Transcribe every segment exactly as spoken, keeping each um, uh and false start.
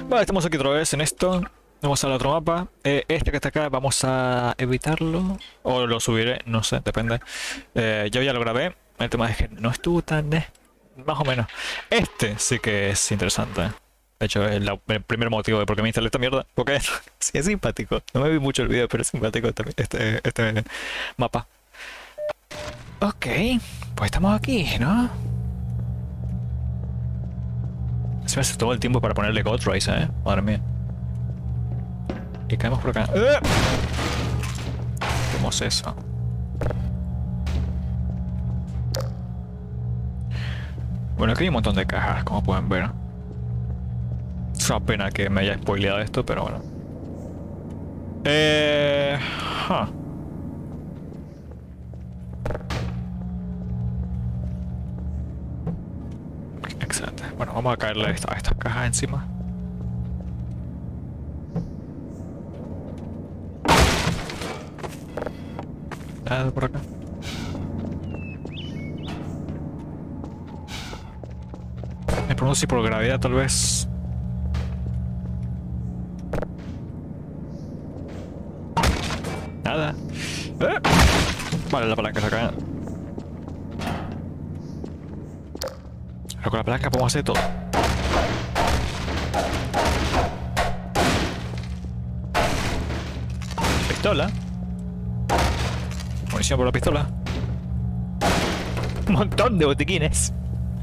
Vale, estamos aquí otra vez en esto. Vamos al otro mapa. Eh, este que está acá vamos a evitarlo. O lo subiré, no sé, depende. Eh, yo ya lo grabé. El tema es que no estuvo tan... Eh, más o menos. Este sí que es interesante. De hecho, es la- el primer motivo de por qué me instalé esta mierda. Porque sí es simpático. No me vi mucho el video, pero es simpático este, este, este mapa. Ok, pues estamos aquí, ¿no? Se me hace todo el tiempo para ponerle God Race, ¿eh? Madre mía. Y caemos por acá. ¡Eh! ¿Cómo es eso? Bueno, aquí hay un montón de cajas, como pueden ver. Es una pena que me haya spoileado esto, pero bueno. Eh... huh. Excelente. Bueno, vamos a caerle a esta- a estas cajas encima. Nada por acá. Me pregunto si por gravedad tal vez... Nada. ¡Eh! Vale, la palanca está acá. Pero con la palanca podemos hacer todo. Pistola. Munición por la pistola. Un montón de botiquines.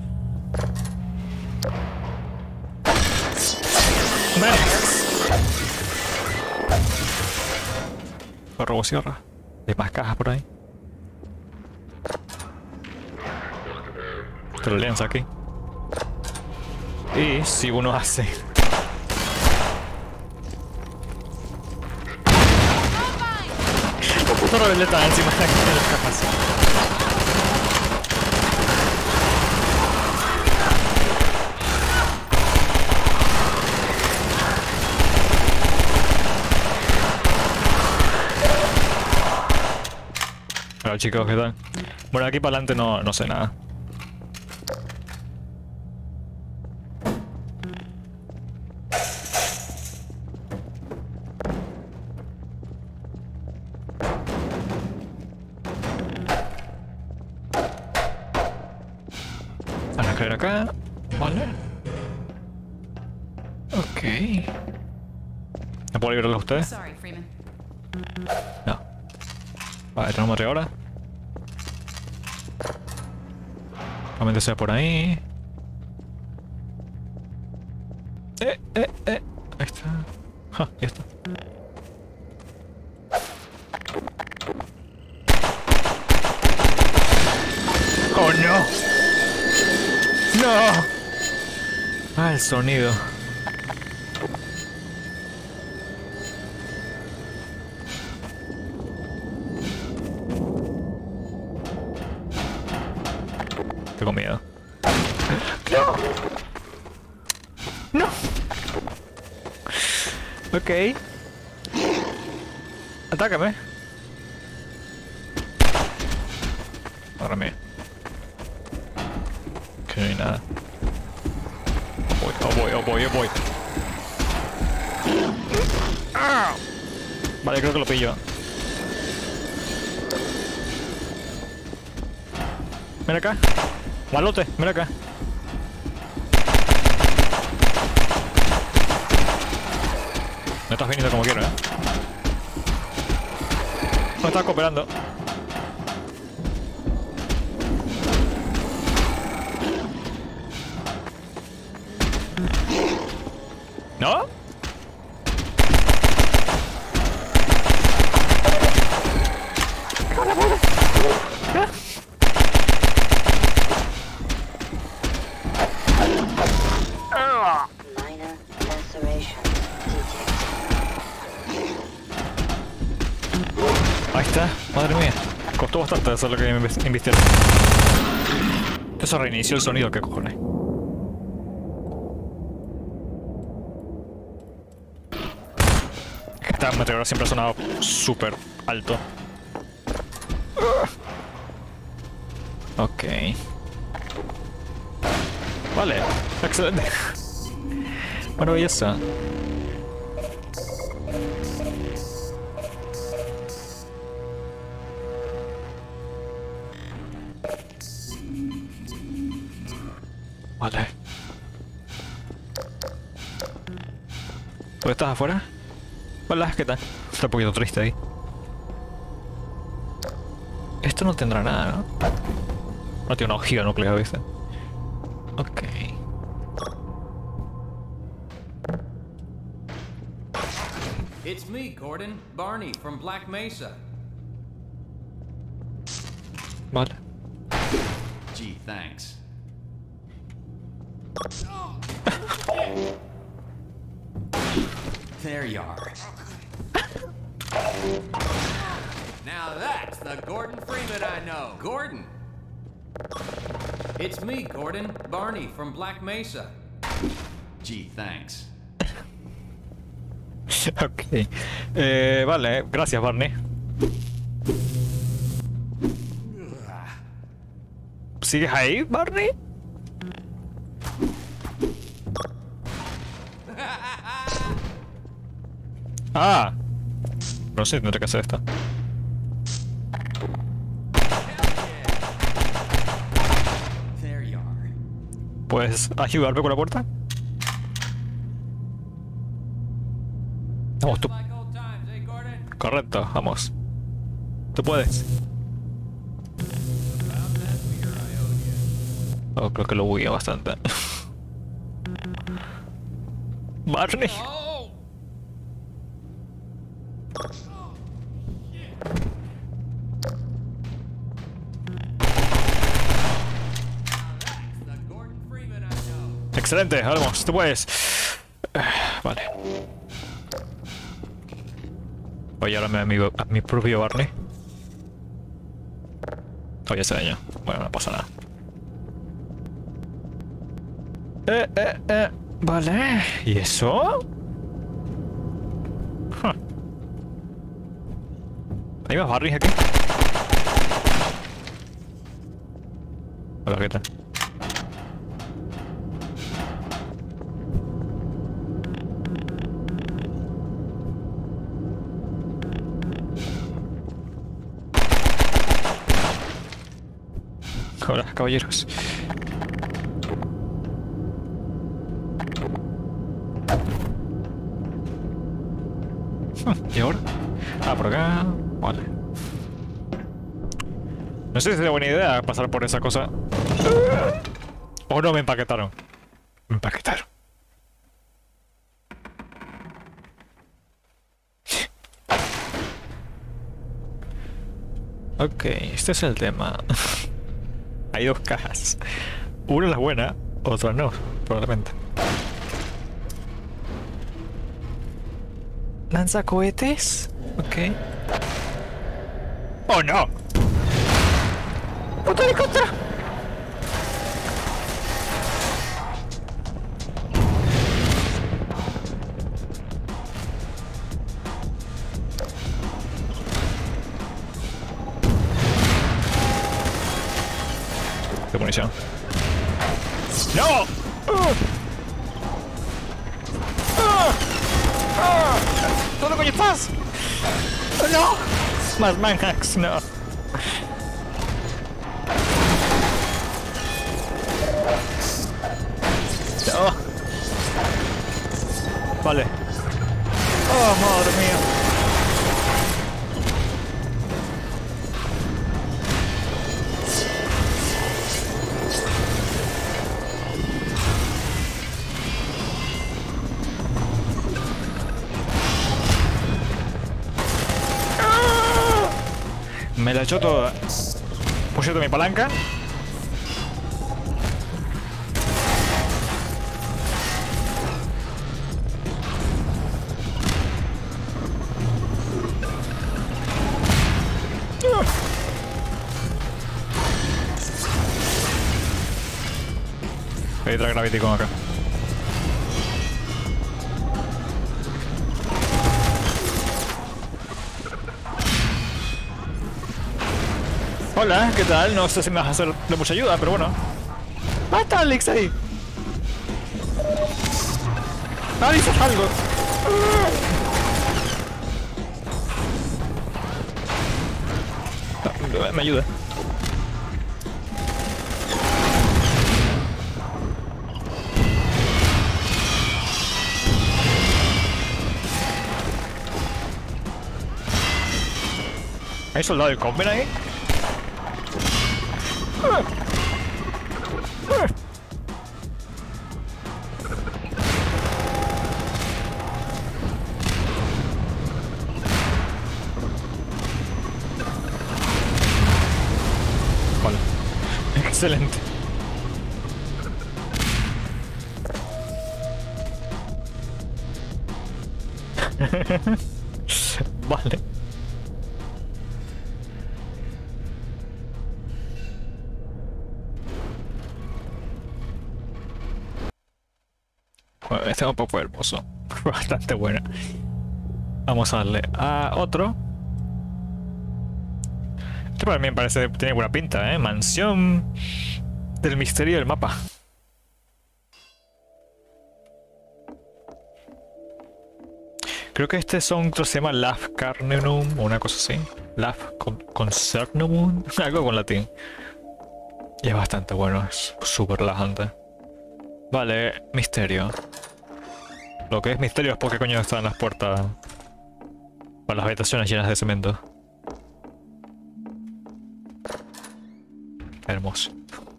Robo sierra. Hay más cajas por ahí. Troleanza aquí. Y si uno hace... Puto rebelde está encima de las cajas. Hola chicos, ¿qué tal? Bueno, aquí para adelante no, no sé nada. Vamos a caer acá. Vale. Ok. ¿No puedo liberarlo a ustedes? Sorry, Freeman. No. Vale, tenemos ahora. Probablemente sea por ahí. Eh, eh, eh. Ahí está. Ja, ya está. ¡Oh, no! ¡No! Ah, el sonido. Tengo miedo. ¡No! ¡No! Ok. Atácame. Ahora mía. Que no hay nada. Voy, oh voy, oh voy, oh voy. ¡Ah! Vale, creo que lo pillo. Ven acá. Malote, ven acá. No estás viniendo como quiero, ¿eh? No estás cooperando. ¿No? Minor laceration detected. Ahí está, madre mía. Costó bastante hacer lo que me invistieron. Esto se reinició el sonido, ¿qué cojones? Esta meteora siempre ha sonado súper alto. Ok. Vale, excelente. Maravilloso. Vale. ¿Tú estás afuera? Hola, ¿qué tal? Está un poquito triste ahí. Esto no tendrá nada, ¿no? No tiene una ojiva nuclear, ¿viste? Ok. It's me, Gordon. Barney from Black Mesa. Vale. Gee, thanks. There you are. Now that's the Gordon Freeman I know. Gordon. It's me, Gordon. Barney from Black Mesa. Gee, thanks. Ok. Eh, vale, gracias, Barney. ¿Sigues ahí, Barney? Ah. No sé, tendré que hacer esto. There you are. ¿Puedes ayudarme con la puerta? Vamos, tú. Like old times, eh, Gordon? Correcto, vamos. Tú puedes. About that beer I owed you. Oh, creo que lo bugueo bastante. Barney. Oh! That's the Gordon Freeman I know. Excelente, vamos, tú puedes. Eh, Vale. Voy a llevarme a mi, a mi propio Barney. Oh, ya se dañó. Bueno, no pasa nada. Eh, eh, eh. Vale. ¿Y eso? Huh. ¿Hay más Barneys aquí? Hola, ¿qué tal? Hola, caballeros. ¿Y ahora? Ah, por acá. Vale. No sé si es buena idea pasar por esa cosa. O no, me empaquetaron. Me empaquetaron. Ok, este es el tema. Hay dos cajas. Una es la buena, otra no, probablemente. ¿Lanzacohetes? Ok. ¡Oh, no! ¡Puto helicóptero! ¡Qué munición! ¡No! ¡Uh! ¡Ah! ¡Ah! ¿Dónde coño estás? ¡No! Más manhacks, no. No. Vale. Oh, madre mía. Me la echó toda. Puse mi palanca. Hay otra Gravity con acá. Hola, ¿qué tal? No sé si me vas a hacer de mucha ayuda, pero bueno. ¡Ah, está Alex ahí! ¡Ah, dices algo! Ah, me ayuda. ¿Hay soldado de Coven ahí? Vale. Excelente. Vale. Bueno, este mapa fue hermoso. Fue bastante bueno. Vamos a darle a otro. Este para mí me parece tiene buena pinta, ¿eh? Mansión del misterio del mapa. Creo que este son, se llama Laf Carnunum o una cosa así. Laf Concernum, algo con latín. Y es bastante bueno, es súper relajante. Vale, misterio. Lo que es misterio es por qué coño están las puertas. O las habitaciones llenas de cemento. Hermoso.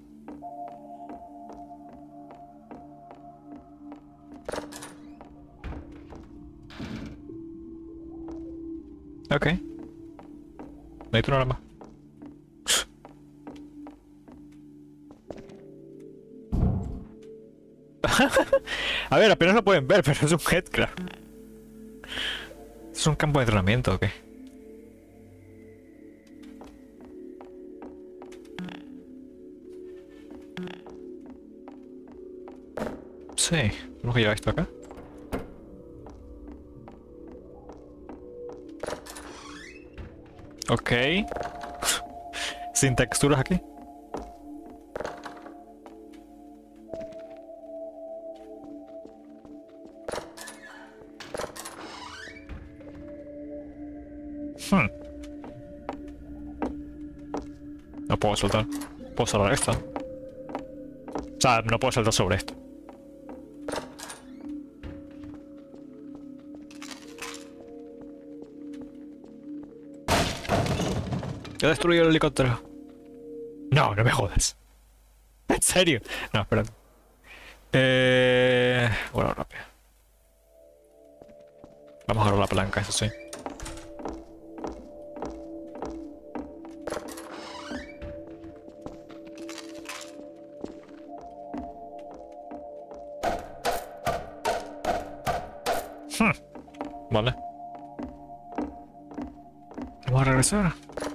Ok. Necesito una más. A ver, apenas lo pueden ver, pero es un headcraft. ¿Es un campo de entrenamiento o qué? Sí, tenemos que llevar esto acá. Ok. Sin texturas aquí. Hmm. No puedo saltar. Puedo saltar esto. O sea, no puedo saltar sobre esto. He destruido el helicóptero. No, no me jodas. ¿En serio? No, espera. Eh... Bueno, rápido. Vamos a agarrar la palanca, eso sí. Hmm. Vale. Vamos a regresar.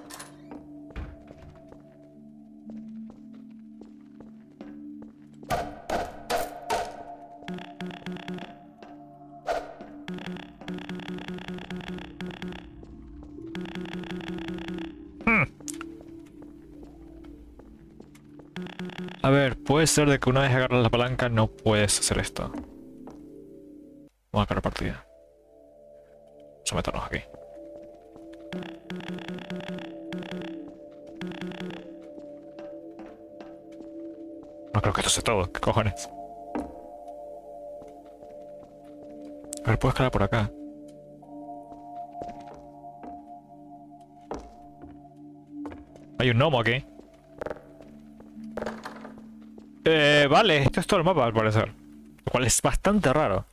A ver, puede ser de que una vez agarras la palanca no puedes hacer esto. Vamos a agarrar partida. Vamos a meternos aquí. No creo que esto sea todo. ¿Qué cojones? A ver, puedo escalar por acá. Hay un gnomo aquí. Eh, vale, esto es todo el mapa al parecer. Lo cual es bastante raro.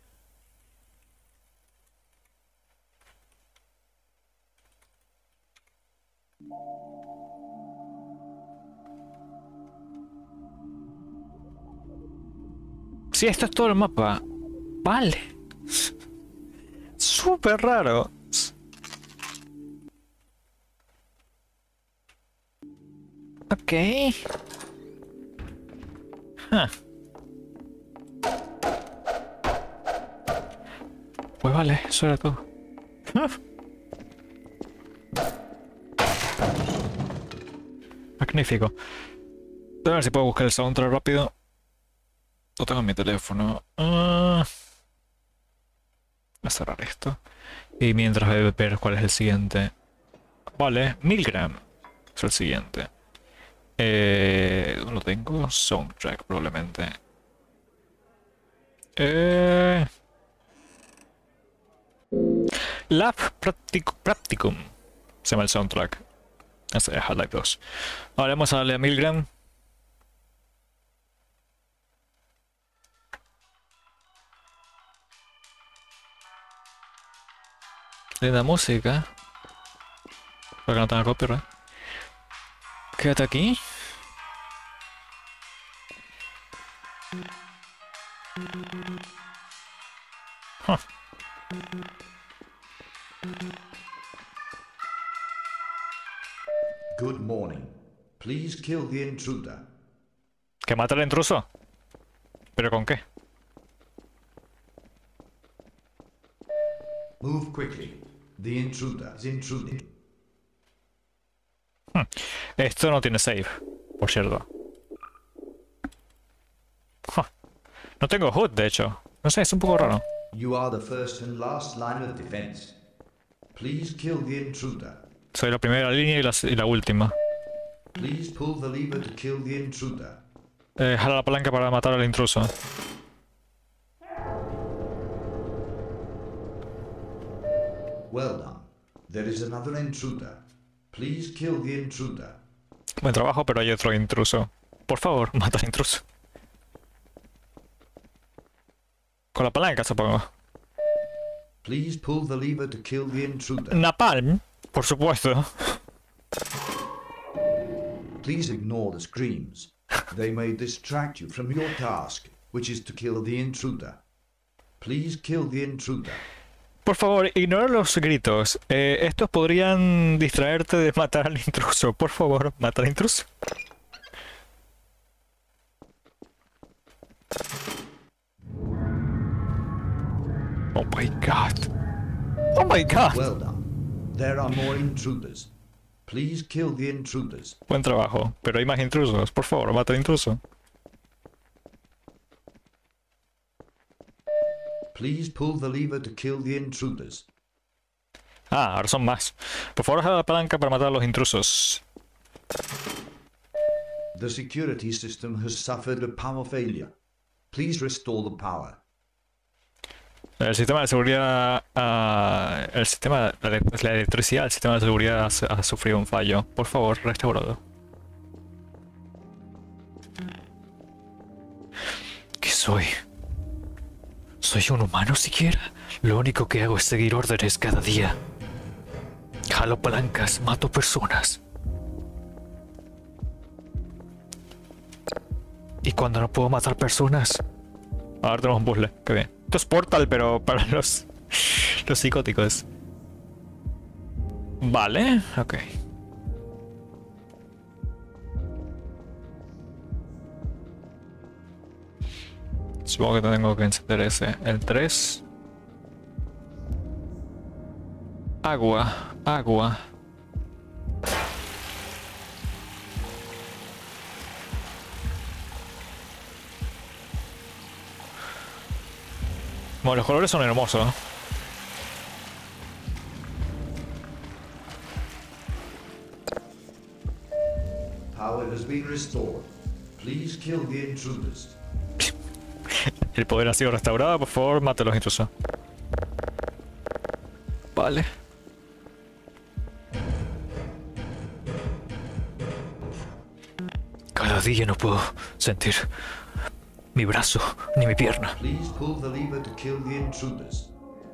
Sí, esto es todo el mapa. Vale. Súper raro. Ok. Huh. Pues vale, eso era todo. Magnífico. A ver si puedo buscar el soundtrack rápido. Lo tengo en mi teléfono. Uh... a cerrar esto. Y mientras voy a ver cuál es el siguiente. Vale, Milgram es el siguiente. Eh, ¿dónde lo tengo? Soundtrack, probablemente. Eh... Lab Practic Practicum se llama el soundtrack. Ese es Half-Life dos. Ahora vamos a darle a Milgram. Linda música. Para que no tenga copyright. Quédate aquí. Huh. Good morning. Please kill the intruder. ¿Que mata al intruso? ¿Pero con qué? Move quickly. The intruder is intruding. Hmm. Esto no tiene save, por cierto. Huh. No tengo H U D, de hecho. No sé, es un poco raro. You are the first and last line of defense. Please kill the intruder. Soy la primera línea y la, y la última. Please pull the lever to kill the intruder. Eh, jala la palanca para matar al intruso. Well done. There is another intruder. Please kill the intruder. Buen trabajo, pero hay otro intruso. Por favor, mata al intruso. Con la palanca, supongo. Please pull the lever to kill the intruder. Napalm, por supuesto. Please ignore the screams. They may distract you from your task, which is to kill the intruder. Please kill the intruder. Por favor, ignora los gritos. Eh, estos podrían distraerte de matar al intruso. Por favor, mata al intruso. Oh my god. Oh my god. Well done. There are more intruders. Please kill the intruders. Buen trabajo, pero hay más intrusos. Por favor, mata al intruso. Please pull the lever to kill the intruders. Ah, ahora son más. Por favor, jala la palanca para matar a los intrusos. The security system has suffered a power failure. Please restore the power. El sistema de seguridad... Uh, el sistema... La, la electricidad, el sistema de seguridad ha, ha sufrido un fallo. Por favor, restaurado. ¿Qué soy? ¿Soy un humano siquiera? Lo único que hago es seguir órdenes cada día. Jalo palancas, mato personas. Y cuando no puedo matar personas... Ahora tenemos un puzzle, qué bien. Esto es Portal, pero para los... los psicóticos. Vale, ok. Supongo que tengo que encender ese. El tres. Agua, agua. Bueno, los colores son hermosos. Power has been restored. Please kill the intruders. El poder ha sido restaurado, por favor, mate a los intrusos. Vale. Cada día no puedo sentir mi brazo ni mi pierna. Please pull the lever to kill the intruders.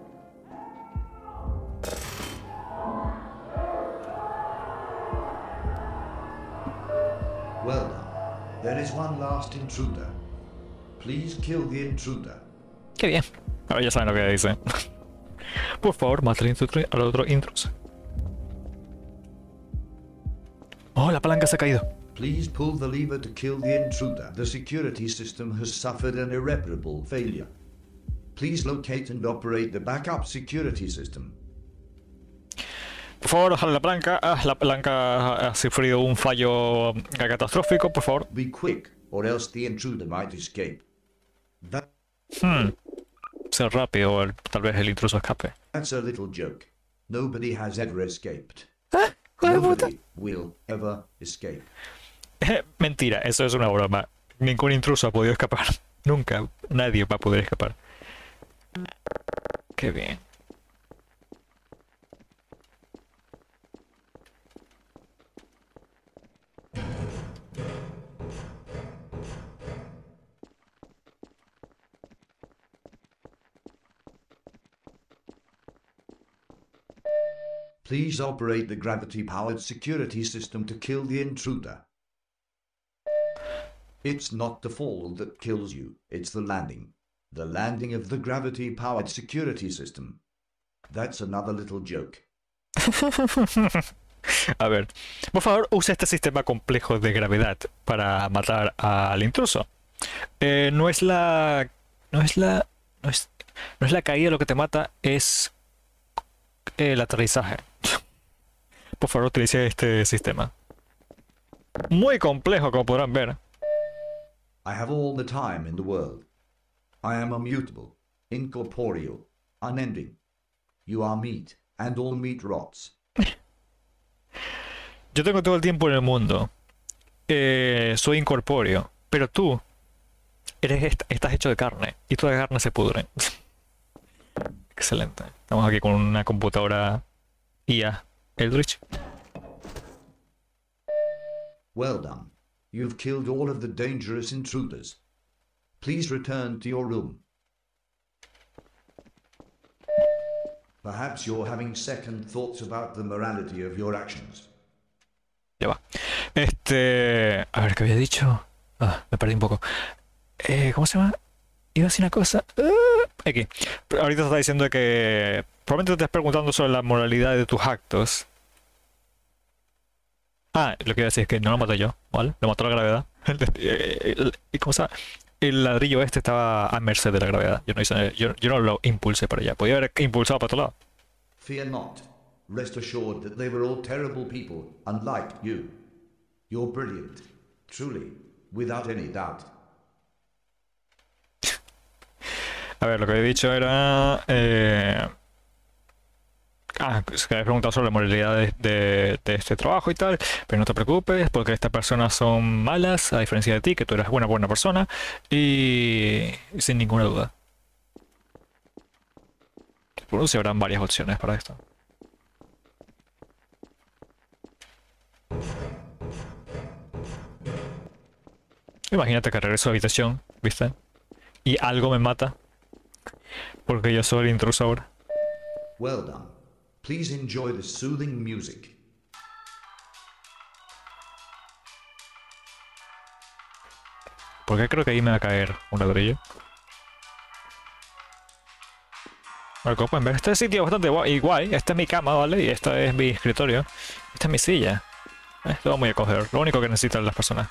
Well done. There is one last intruder. Please kill the intruder. Qué bien. Ahora ya saben lo que dice. Por favor, mata al, al otro intruso. Oh, la palanca se ha caído. Please pull the lever to kill the intruder. The security system has suffered an irreparable failure. Please locate and operate the backup security system. Por favor, jale la palanca. Ah, la palanca ha sufrido un fallo catastrófico, por favor. Be quick, or else the intruder might escape. That Hmm. ser rápido o el- tal vez el intruso escape. That's a little joke. Nobody has ever escaped. ¡Ah! ¡Hijo de puta! Nobody will ever escape. Mentira, eso es una broma. Ningún intruso ha podido escapar. Nunca. Nadie va a poder escapar. Qué bien. Please operate the gravity-powered security system to kill the intruder. It's not the fall that kills you, it's the landing. The landing of the gravity-powered security system. That's another little joke. A ver, por favor, use este sistema complejo de gravedad para matar al intruso. Eh, no es la... No es la... No es, no es la caída lo que te mata, es el aterrizaje. Por favor, utilice este sistema. Muy complejo, como podrán ver. I have all the time in the world. I am immutable, incorporeal, unending. You are meat, and all meat rots. Yo tengo todo el tiempo en el mundo. Eh, soy incorpóreo. Pero tú eres est- estás hecho de carne. Y toda la carne se pudre. Excelente. Estamos aquí con una computadora I A. Eldritch. Well done. You've killed all of the dangerous intruders. Please return to your room. Perhaps you're having second thoughts about the morality of your actions. Ya va. Este... A ver, ¿qué había dicho? Ah, me perdí un poco. Eh, ¿Cómo se llama? Iba a decir una cosa. Uh, aquí. Pero ahorita te está diciendo que... Probablemente te estás preguntando sobre la moralidad de tus actos. Ah, lo que iba a decir es que no lo maté yo, ¿vale? Lo mató la gravedad. ¿Y cómo se llama? El ladrillo este estaba a merced de la gravedad. Yo no, hice, yo, yo no lo impulsé para allá. Podía haber impulsado para otro lado. Fear not. Rest assured that they were all terrible people, unlike you. You're brilliant. Truly. Without any doubt. A ver, lo que había dicho era... Eh... Ah, es que había preguntado sobre la moralidad de, de, de este trabajo y tal. Pero no te preocupes, porque estas personas son malas, a diferencia de ti, que tú eres una buena persona. Y... sin ninguna duda. Supongo que habrán varias opciones para esto. Imagínate que regreso a la habitación, ¿viste? Y algo me mata. Porque yo soy el intruso ahora. Well done. Please enjoy the soothing music. ¿Por qué creo que ahí me va a caer un ladrillo? Bueno, como pueden ver, este sitio es bastante guay, guay. Esta es mi cama, ¿vale? Y esta es mi escritorio. Esta es mi silla. Esto va muy acogedor. Lo único que necesitan las personas.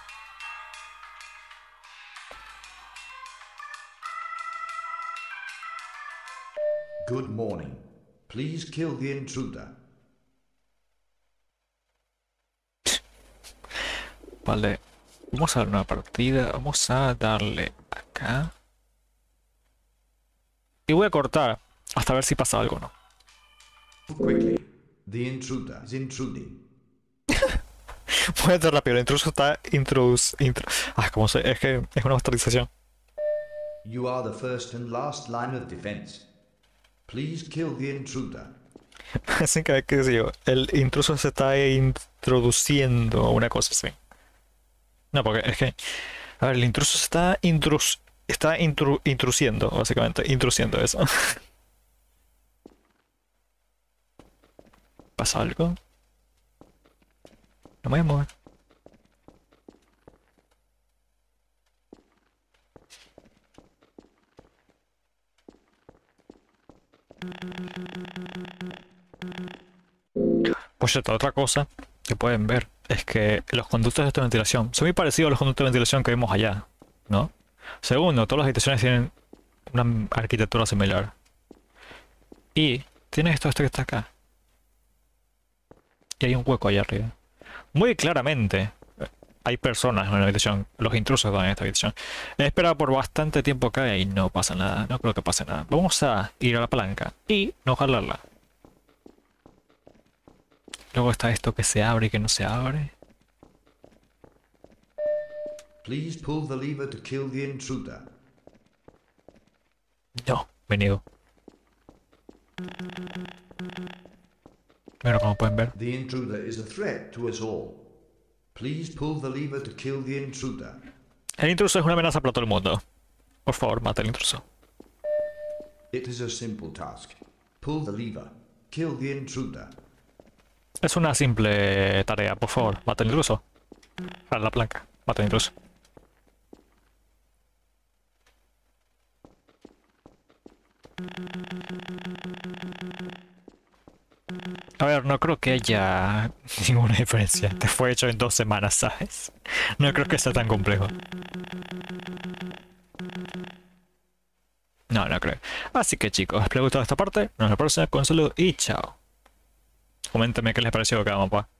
Good morning. Please kill the intruder. Vale. Vamos a dar una partida. Vamos a darle acá. Y voy a cortar hasta ver si pasa algo o no. Quickly. The intruder is intruding. Voy a hacer rápido. El intruso está intrus... Intru... Ah, como sé. Es que es una bastardización. You are the first and last line of defense. Please kill the intruder. Así que, ¿qué digo? El intruso se está introduciendo o una cosa así. No, porque es que... A ver, el intruso se está intrus... Está intru... intrusiendo, básicamente. Intrusiendo eso. ¿Pasa algo? No me voy a mover. Por cierto, otra cosa que pueden ver es que los conductos de ventilación son muy parecidos a los conductos de ventilación que vimos allá, ¿no? Segundo, todas las habitaciones tienen una arquitectura similar. Y tiene esto, esto que está acá. Y hay un hueco allá arriba. Muy claramente, hay personas en la habitación. Los intrusos van en esta habitación. He esperado por bastante tiempo acá y no pasa nada. No creo que pase nada. Vamos a ir a la palanca y no jalarla. Luego está esto que se abre y que no se abre. Please pull the lever to kill the intruder. No, me niego. Bueno, como pueden ver. The intruder is a threat to us all. Please pull the lever to kill the intruder. El intruso es una amenaza para todo el mundo. Por favor, mata al intruso. It is a simple task. Pull the lever. Kill the intruder. Es una simple tarea, por favor, mata al intruso. A la planca, mata al intruso. A ver, no creo que haya ninguna diferencia. Te fue hecho en dos semanas, ¿sabes? No creo que sea tan complejo. No, no creo. Así que chicos, espero que les haya gustado esta parte. Nos vemos en la próxima con salud y chao. Coméntame qué les pareció cada mapa.